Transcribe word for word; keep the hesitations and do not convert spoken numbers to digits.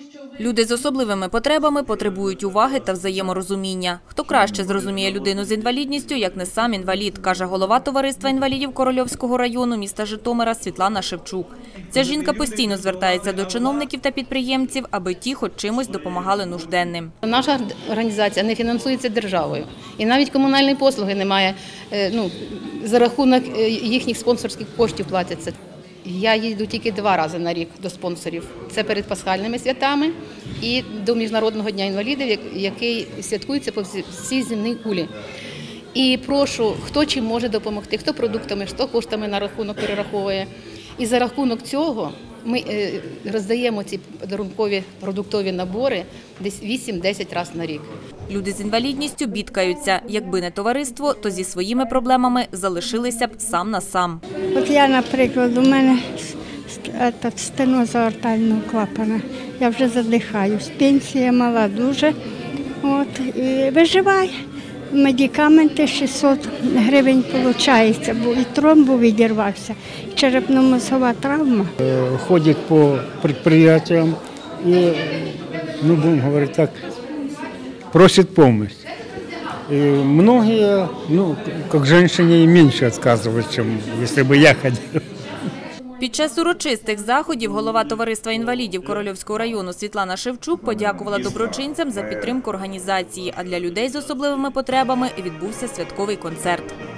Люди з особливими потребами потребують уваги та взаєморозуміння. Хто краще зрозуміє людину з інвалідністю, як не сам інвалід, каже голова товариства інвалідів Корольовського району міста Житомира Світлана Шевчук. Ця жінка постійно звертається до чиновників та підприємців, аби ті хоч чимось допомагали нужденним. Наша організація не фінансується державою. І навіть комунальні послуги немає, ну, за рахунок їхніх спонсорських коштів платяться. Я їду тільки два рази на рік до спонсорів. Це перед пасхальними святами і до Міжнародного дня інвалідів, який святкується по всій земній кулі. І прошу, хто чим може допомогти, хто продуктами, хто коштами на рахунок перераховує. І за рахунок цього ми роздаємо ці подарункові продуктові набори десь вісім-десять разів на рік. Люди з інвалідністю бідкаються. Якби не товариство, то зі своїми проблемами залишилися б сам на сам. От я, наприклад, у мене стеноз аортального клапана. Я вже задихаюсь. Пенсія мала дуже. От, і виживаю. Медикаменти шістсот гривень виходить, бо і тромб відірвався, і черепно-мозгова травма. Ходять по підприємствам і, ну, будемо говорити так, просять допомогу. И многие, ну, как женщине, меньше отказывают, чем если бы я ходил. Під час урочистих заходів голова товариства інвалідів Корольовського району Світлана Шевчук подякувала доброчинцям за підтримку організації, а для людей з особливими потребами відбувся святковий концерт.